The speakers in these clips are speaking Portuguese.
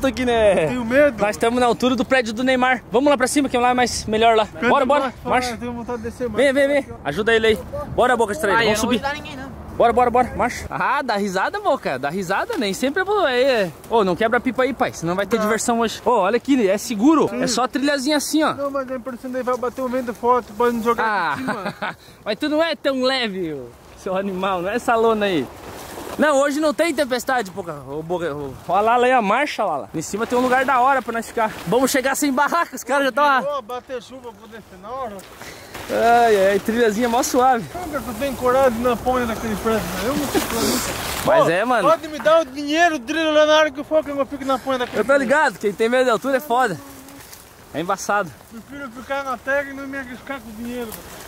alto aqui, né? Tenho medo. Nós estamos na altura do prédio do Neymar. Vamos lá pra cima, que lá é mais melhor lá. Bora, bora. Marcha. Tenho vontade de descer mais. Vem. Ajuda ele aí. Bora, Boca Distraída. Vamos subir. Não vou ajudar ninguém, não. Bora. Marcha. Ah, dá risada, Boca. Dá risada, nem sempre é bom. Ô, não quebra a pipa aí, pai. Senão vai ter diversão hoje. Ô, olha aqui, é seguro. Sim. É só trilhazinha assim, ó. Não, mas a impressão daí vai bater o vento forte, pode nos jogar aqui em cima. Mas tu não é tão leve, seu animal. Não é essa lona aí. Não, hoje não tem tempestade, Boca. Olha lá a marcha, lá. Em cima tem um lugar da hora pra nós ficar. Vamos chegar sem barraca, os caras já estão... Bater chuva pra descer na hora. Ai, trilhazinha mó suave. Nunca que eu tenho coragem na ponta daquele prédio, eu não fico isso. Mas é, mano. Pode me dar o dinheiro, trilho lá na hora que for, que eu fico na ponta daquele prédio. Eu tô ligado, quem tem medo de altura é foda. É embaçado. Prefiro ficar na terra e não me arriscar com o dinheiro.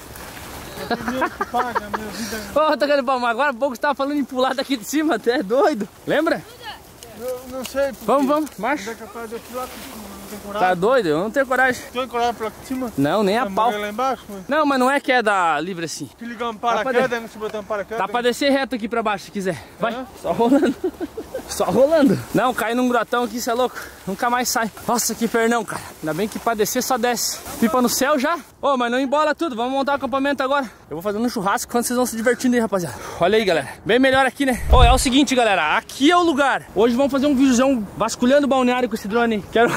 É dinheiro que paga a minha vida. Ô, tá querendo palmar? Agora há pouco você tava falando em pular daqui de cima, até é doido. Lembra? Eu não sei. Vamos, marcha. É capaz de eu pular com cima, não tenho coragem. Tá doido? Eu não tenho coragem. Tem coragem pra lá de cima? Não, nem a pau. Lá embaixo, mas... Não, mas não é queda livre assim. Se ligar um paraquedas, não se botar um paraquedas. Dá pra descer reto aqui pra baixo se quiser. Vai, só rolando. Só rolando. Não, cai num grotão aqui, cê é louco. Nunca mais sai. Nossa, que pernão, cara. Ainda bem que pra descer só desce. Pipa no céu já. Ô, mas não embola tudo. Vamos montar o acampamento agora. Eu vou fazendo um churrasco quando vocês vão se divertindo aí, rapaziada. Olha aí, galera. Bem melhor aqui, né? Ô, é o seguinte, galera. Aqui é o lugar. Hoje vamos fazer um videozão vasculhando o balneário com esse drone. Quero...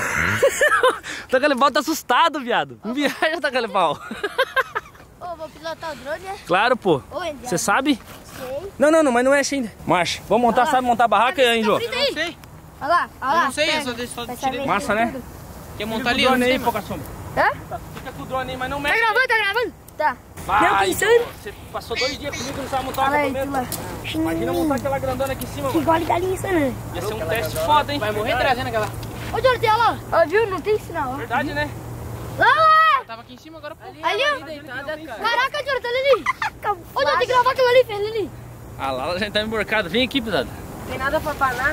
O Tagalipau tá assustado, viado. Não viaja, Tagalipau. Ô, vou pilotar o drone, né? Claro, pô. Você sabe? Sei. Não, mas não é ainda. Marcha. Vamos montar, sabe montar a barraca, Anjo? Eu não sei. Olha lá. Eu não sei, eu só deixo tirei. Massa, né? Quer montar ali? Fica com o drone aí, não Pouca Sombra. Hã? Fica com o drone aí, mas não mexe. Tá gravando? Tá. Vai, pensando. você passou 2 dias comigo e não sabe montar um Olha aí, acampamento. Imagina montar aquela grandona aqui em cima, Que mano. gole galinha, né? Ia ser um teste foda, hein? Vai morrer trazendo aquela. Ô, Jordi, olha lá. Ó, viu? Não tem sinal, ó. Verdade, né? Lá! Tava aqui em cima agora, pô. Ali, ó. Caraca, Jordi, olha ali. Ô, Jordi, gravar aquilo ali, filho, ali. Ah, lá a gente tá emborcado. Vem aqui, pesado. Tem nada pra falar.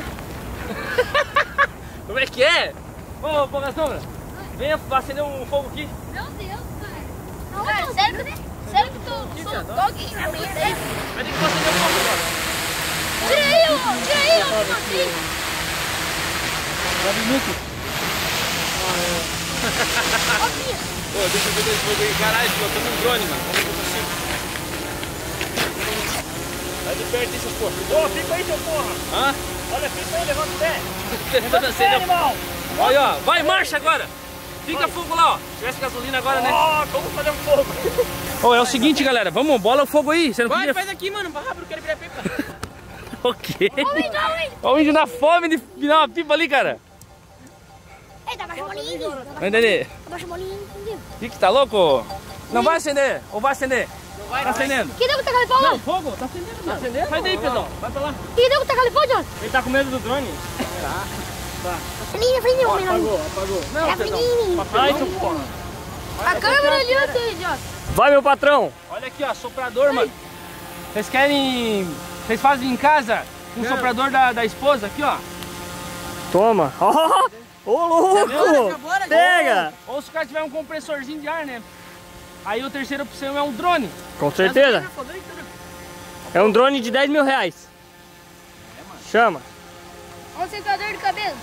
Como é que é? Ô, Pouca Sombra, venha acender um fogo aqui. Meu Deus, cara. Cara, sério que tu soltou aqui na minha ideia? Vai ter que acender um fogo agora. Tira aí, ô, assim. Pô, deixa eu ver esse fogo aí. Caralho, pilotando um drone, mano. Vamos ver assim. Vai de perto aí, seu porra. Ô, fica aí, seu porra. Hã? Olha, fica aí, levanta o pé. Tentando acender o fogo. Olha, ó. Vai, marcha agora. Fica fogo lá, ó. Se tivesse gasolina agora, né? Ó, vamos fazer um fogo. Ô, é o seguinte, galera. Vamos, bola o fogo aí. Você não Vai, podia... faz aqui, mano. Vai rápido, eu quero virar pipa. O quê? Olha o índio na fome de virar uma pipa ali, cara. Eita, abaixa o bolinho. Vai entender? Abaixa o bolinho. Que tá louco? Não vai acender? Ou vai acender? Não vai, Tá acendendo? Que deu que tá calipão lá? Não, fogo? Tá acendendo, tá acendendo? Sai daí, pessoal. Vai pra lá. Que deu que tá calipão, Jordi? Ele tá com medo do drone? Fininho, Apagou. Não, É pessoal. fininho. Vai, seu porra. A câmera ali, Jordi. Vai, meu patrão. Olha aqui, ó, soprador, mano. Vocês querem... Vocês fazem em casa um soprador da esposa aqui, ó. Toma. Ô, louco! Pega! Ou se o cara tiver um compressorzinho de ar, né? Aí o terceiro opção é um drone. Com certeza. É um drone de 10 mil reais. Chama. Um secador de cabelo.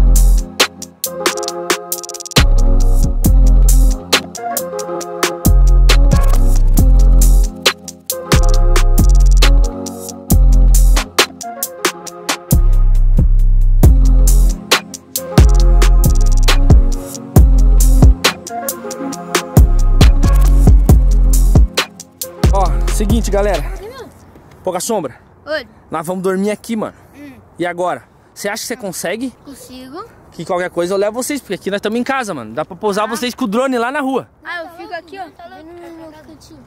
Ó, seguinte, galera. Pouca Sombra. Oi. Nós vamos dormir aqui, mano. E agora? Você acha que você consegue? Consigo. Que qualquer coisa eu levo vocês, porque aqui nós estamos em casa, mano. Dá pra pousar vocês com o drone lá na rua. Ah, eu fico aqui, ó. Tá no meu cantinho.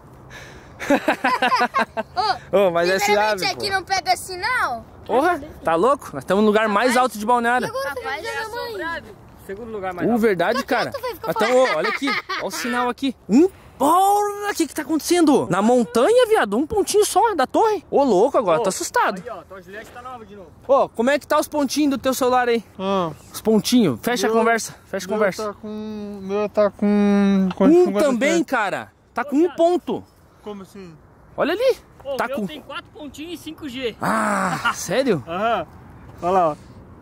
Ô, mas é Primeiramente, suave, aqui pô. não pega sinal. Porra, tá louco? Nós estamos no lugar mais alto de Balneário. Rapaz, é mãe. Segundo lugar mais Verdade, cara. tu vai ficar Então, ó, olha aqui, olha o sinal aqui. Porra, o que tá acontecendo? Na montanha, viado, um pontinho só da torre. Ô, louco agora, tô assustado. Aí, ó, tua Juliette tá nova de novo. Ô, como é que tá os pontinhos do teu celular aí? Os pontinhos, fecha a conversa, fecha a conversa. Meu tá com... Também, cara, tá com um ponto. Como assim? Olha ali, Pô, tá o meu com... tem 4 pontinhos e 5G. Ah, sério? Aham. Olha lá, ó.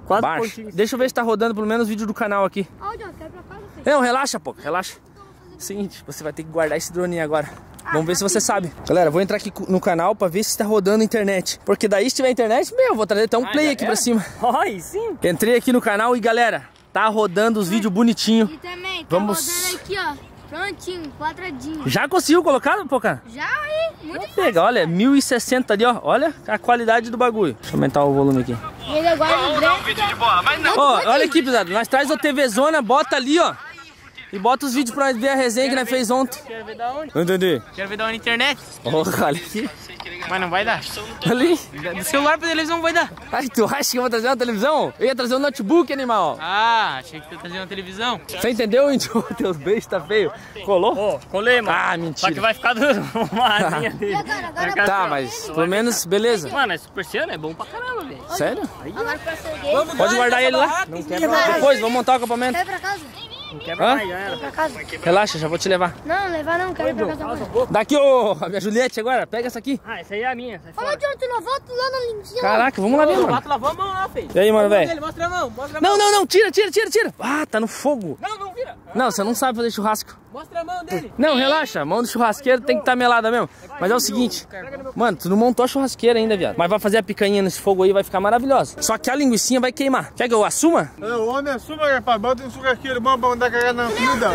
4 Baixa. pontinhos. Deixa eu ver se tá rodando pelo menos o vídeo do canal aqui. Ó, John, quer ir pra casa, filho? Não, relaxa, pô, relaxa. Seguinte, você vai ter que guardar esse drone agora. Vamos ver se você sabe. Galera, vou entrar aqui no canal pra ver se tá rodando a internet. Porque daí, se tiver internet, meu, vou trazer até um play aqui pra cima. Ai, sim. Entrei aqui no canal e, galera, tá rodando os vídeos bonitinho. E também, tá rodando aqui, ó. Prontinho, quadradinho. Já conseguiu colocar, pô, cara? Já aí, muito Pega, olha, 1060 ali, ó. Olha a qualidade do bagulho. Deixa eu aumentar o volume aqui. E ele agora no branco. Ó, olha aqui, pesado. Nós traz o TV Zona, bota ali, ó. E bota os vídeos pra nós ver a resenha que nós fez ontem. Quero ver da onde? Não entendi. Quero ver da onde na internet. Ó, olha aqui. Mas não vai dar. Ali. Do celular pra televisão não vai dar. Ai, tu acha que eu vou trazer uma televisão? Eu ia trazer um notebook, animal. Ah, achei que tu ia trazer uma televisão. Você entendeu, índio? Teus beijos tá feio. Colou? Ó, colei, mano. Ah, Só mentira. que vai ficar uma asinha E dele. agora Tá, mas pelo menos, beleza. Mano, esse persiano é bom pra caramba, velho. Sério? Agora pra ser Pode guardar ele lá. Não quebra, Depois, vamos montar o acampamento. Quer ir pra casa? não quebra Hã? mais, já era. Pra casa. Relaxa, já vou te levar. Não, levar não, quero ir pra casa agora. Daqui, ô, a minha Juliette agora. Pega essa aqui. Ah, essa aí é a minha, sai Ô, fora. John, tu não volta lá na linha. Caraca, vamos lá ver, mano. Bota lá, vamos lá, filho. E aí, mano, velho? Mostra a mão, mostra a mão. Não, tira. Ah, tá no fogo. Não vira. Não, você não sabe fazer churrasco. Mostra a mão dele. Não, relaxa, a mão do churrasqueiro tem que estar melada mesmo. Mas é o seguinte, mano, tu não montou a churrasqueira ainda, viado. Mas vai fazer a picanha nesse fogo aí, vai ficar maravilhosa. Só que a linguicinha vai queimar. Quer que eu assuma? O homem assuma, rapaz. Bota um churrasqueiro bom pra andar cagando na comida.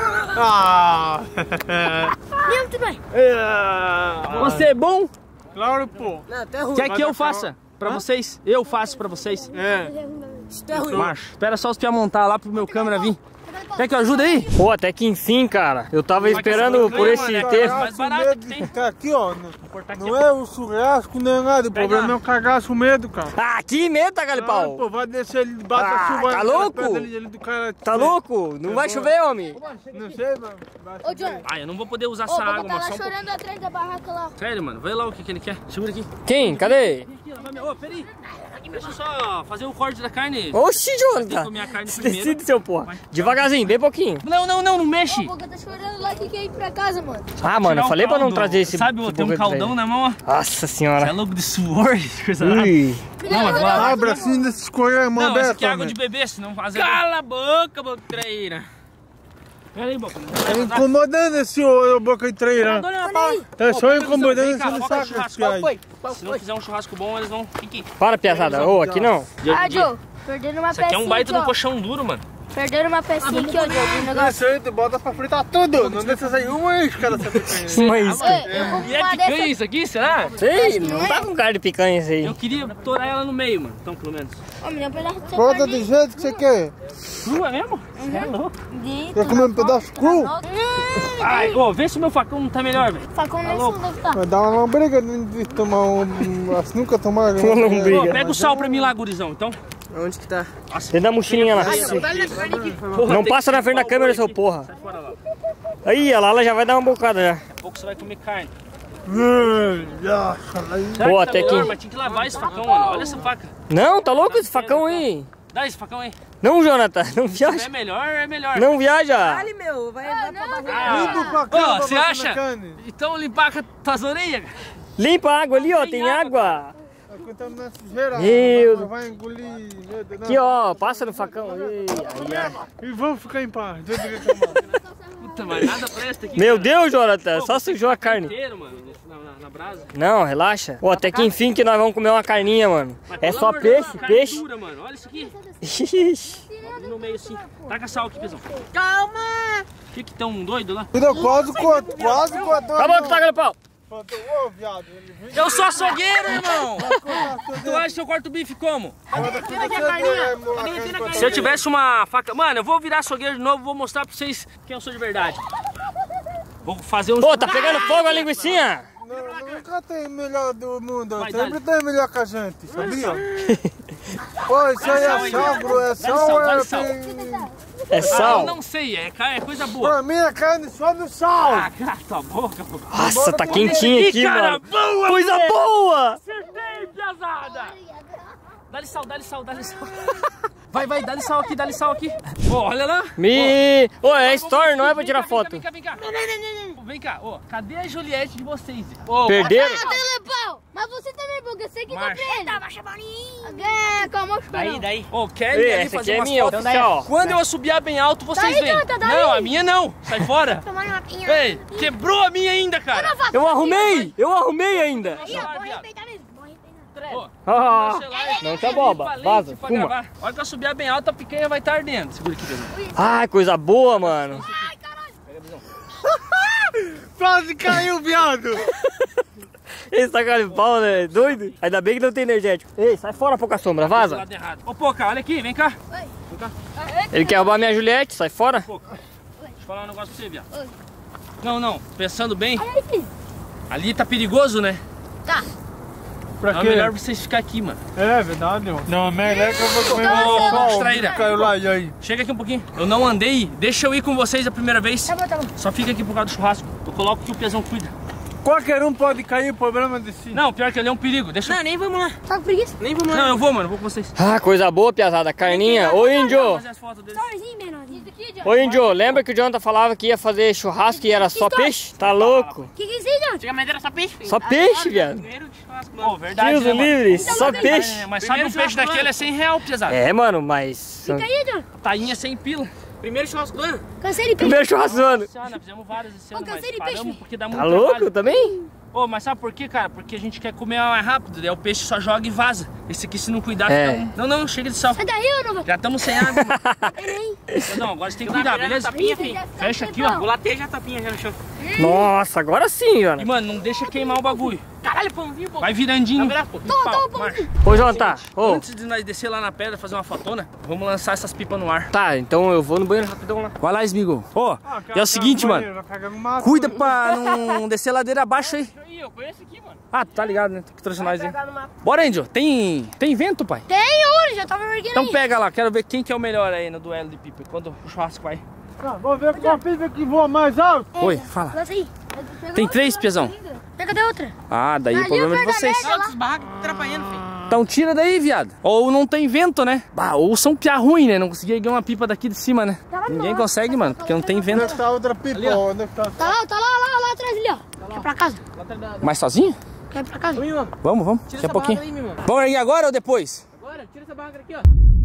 Ah! Mesmo, tu vai. Você é bom? Claro, pô. Quer que eu faça pra vocês? Eu faço pra vocês. É. Macho, espera só os pia montar lá pro meu câmera vir. Quer que eu ajude aí? Pô, até que enfim, cara. Eu tava esperando por esse texto. mais barato que tem. Tá aqui, ó. Não é o churrasco nem nada. O problema é o cagaço, o medo, cara. Ah, que meta, Ah, Galipau. pô, vai descer ali debaixo da chuva. tá louco? Ali do cara. Tá louco? Não vai chover, homem. Não sei, mano. Ô, John. Ah, eu não vou poder usar Ô, essa vou água, botar mano. lá Só um pouco. chorando atrás da barraca lá. Sério, mano. Vê lá o que ele quer. Segura aqui. Quem? Cadê? Ô, peraí. Deixa eu só fazer o corte da carne. Oxi, Tem que Jonathan. comer a carne primeiro. Decide, seu porra. Devagarzinho, bem pouquinho. Não mexe. Ô, Boca tá chorando lá que quer ir pra casa, mano. Ah, mano, eu falei pra não trazer esse... Sabe, esse tem um bagulho caldão pra na mão, ó. ele. Nossa Você é senhora. louco de suor, coisa nada. Ui. Não, mas vamos lá. Abre assim desses coelhos, mão Não, essa aberta. aqui é água de bebê, senão fazer... Cala a boca, boca traíra. Pera aí, Boca. Tá incomodando esse boca de traíra. Tá só incomodando esse no saco. Se não fizer um churrasco bom, eles vão... Fiquem. Para, piazada. Ô, aqui não. Ah, Joe, perderam uma Isso aqui é pecinha um baita aqui, de um ó. colchão duro, mano. Perderam uma pecinha aqui, ó, Joe. Um negócio. Essa aí tu bota pra fritar tudo. Não deixa sair uma isca dessa picanha. Mas... Ei, eu vou E é uma picanha dessa. isso aqui, será? Sei, não tá com cara de picanha isso aí. Eu queria torar ela no meio, mano. Então, pelo menos. Ô, me dá um pedaço de Bota do jeito que você quer. Crua mesmo? Você é louco. Quer comer um pedaço cru? Ai, ô, vê se o meu facão não tá melhor, velho. Facão nem não deve estar. Vai dar uma lombriga de tomar assim, nunca tomar. Uma lombriga. Ô, pega o sal pra mim lá, gurizão, então. Onde que tá? Dentro da mochilinha lá. Não passa na frente da câmera, seu porra. Aí, a Lala já vai dar uma bocada já. Daqui a pouco você vai comer carne. Pô, até melhor? que... Mas tinha que lavar esse facão, mano. Olha essa faca. Não, tá louco esse facão aí? Dá esse facão aí. Não, Jonathan, não Se viaja. é melhor, é melhor. Não viaja. meu, vai entrar pra barriga. Ah, ô, você acha? Então limpar com as tuas orelhas. Limpa a água ali, ó, tem água. Contando sujeira, Meu. vai engolir. Aqui, ó, passa no facão. Ei, ai, ai. E vamos ficar em paz. Puta, mas nada presta aqui. Meu cara. Deus, Jonathan, Pô, só você sujou a tá carne. inteiro, mano, na brasa. Não, relaxa. Pô, até que enfim que nós vamos comer uma carninha, mano. Mas, É pelo só amor de Deus, peixe, carne peixe. dura, mano. Olha isso aqui. Ixi. No meio assim. Taca sal aqui, pesão. Calma! Fica tão doido lá. Quase cortou. Acabou que tá, Galipau. Ô, viado. Eu sou açougueiro, irmão. Tu acha que eu corto bife como? Se eu tivesse uma faca... Mano, eu vou virar açougueiro de novo, vou mostrar pra vocês quem eu sou de verdade. Vou fazer um... Pô, tá pegando fogo a linguicinha. Nunca tem melhor do mundo. Vai, Sempre tem melhor que a gente, sabia? Pô, isso aí é sal, bro. É sal ou dá-lhe é sal. É Eu sal. não sei, é coisa boa. Pra mim é carne só no sal. Ah, cala tua boca, pô. Nossa, tá quentinho aqui, cara mano. boa, Coisa moleque. boa. Acertei, piazada. Dá-lhe sal, dá-lhe sal, dá-lhe sal. Vai, dá-lhe sal aqui, dá-lhe sal aqui. Ô, olha lá. Ô, é story, não é pra tirar foto. Vem cá. Vem cá, ô, cadê a Juliette de vocês? Ô, Perderam? Telepau! Mas você também, porque eu sei que Marcha. comprei ele. Tá, marcha bolinha. É, calma, Daí. Ô, quer ir Ei, ali essa aqui fazer é umas minha, fotos? oficial, ó. Quando eu assobiar bem alto, vocês Daí, vêm. Jonathan, daí. Não, a minha não. Sai fora. Tomar uma pinha. Ei, quebrou a minha ainda, cara. Eu arrumei ainda. Aí, ó, vou respeitar mesmo. Vou respeitar. Ô, Ah, meu celular é não tá boba, valente vaza, pra fuma. gravar. A hora que eu subir bem alto, a picanha vai estar ardendo. Segura aqui, Pedro. Ai, coisa boa, mano. Ai, caralho. Quase caiu, viado. Esse tá cara de pau, né? Doido? Ainda bem que não tem energético. Ei, sai fora, pouca sombra, Do vaza. lado errado. Ô, Poca, olha aqui, vem cá. Ele quer roubar minha Juliette, sai fora. Poca, deixa eu falar um negócio pra você, viado. Não, pensando bem, Aí, filho. ali tá perigoso, né? Tá. Pra É quê? melhor vocês ficarem aqui, mano. É verdade, mano. Não, melhor que eu vou comer Ô, uma distraída. Caiu lá, e aí? Chega aqui um pouquinho. Eu não andei, deixa eu ir com vocês a primeira vez. Tá bom, tá bom. Só fica aqui por causa do churrasco. Eu coloco que o Pezão cuida. Qualquer um pode cair, o problema de si. Não, pior que ele é um perigo. Deixa eu... Não, nem vamos lá. Tá com preguiça? Nem vamos lá. Não, eu vou, mano. Eu vou com vocês. Ah, coisa boa, piazada. Carninha. Ô, Índio. Fazer as fotos dele. Storyzinho, menorzinho. Isso aqui, John. Ô, Índio, lembra que o Jonathan falava que ia fazer churrasco e era só peixe? Tá louco? Que é isso aí, John? Antigamente era só peixe. filho. Só peixe, viado. Primeiro de churrasco, Pô, mano. verdade, Deus né, o mano? livre, só peixe. É, mas sabe um Primeiro peixe daquele é R$100, pesado. É, mano, mas... Fica aí, John. Tainha sem pila. Primeiro churrasco do ano. Cansei de peixe. Primeiro churrasco do ano. Nós fizemos vários esse ano, Ô, cansei mas de paramos peixe. porque dá muito Tá louco trabalho. também? Ô, mas sabe por quê, cara? Porque a gente quer comer mais rápido, daí o peixe só joga e vaza. Esse aqui, se não cuidar, É. fica... Não, chega de sal. Sai daí, eu não vou. Já estamos sem água. Peraí. Não, agora você tem que cuidar, beleza? Tapinha, filho. Fecha aqui, ó. Vou latejar a tapinha já no chão. Nossa, agora sim, E, Jonathan. mano, não deixa queimar o bagulho. Caralho, pãozinho, pô. Vai virandinho. Vai virar, pô. Pau, marcha. Ô, Jonathan. Ô, Antes de nós descer lá na pedra, fazer uma fotona, vamos lançar essas pipas no ar. tá, então eu vou no banheiro rapidão lá. Vai lá, Smigo. Ô, e é o seguinte, mano. Cuida pra não descer ladeira abaixo aí. Eu conheço aqui, mano. Ah, tu tá ligado, né? Tem que trouxe nós aí. Bora, Índio. Tem vento, pai? Tem ouro, já tava erguendo Então aí. pega lá, quero ver quem que é o melhor aí no duelo de pipa. Quando o churrasco vai. Vou ver qual pipa que voa mais alto. Oi, fala. Lança aí. Pega Tem outra, 3, lança Pezão? ainda. Pega de outra. Ah, daí o Ali problema é o de vocês. Fernandes. Outros barracos atrapalhando, filho. Então tira daí, viado. Ou não tem vento, né? Bah, ou são piá ruim, né? Não consegui erguer uma pipa daqui de cima, né? Ninguém consegue, mano, porque não tem Onde vento. está a outra pipa? ó? Onde está? Tá lá atrás ali, ó. Quer ir pra casa? Mas sozinho? Quer ir pra casa? Oi, mano. Vamos. Tira Daqui a essa pouquinho. barraca aí, meu irmão. Vamos erguer agora ou depois? Agora, tira essa barraca aqui, ó.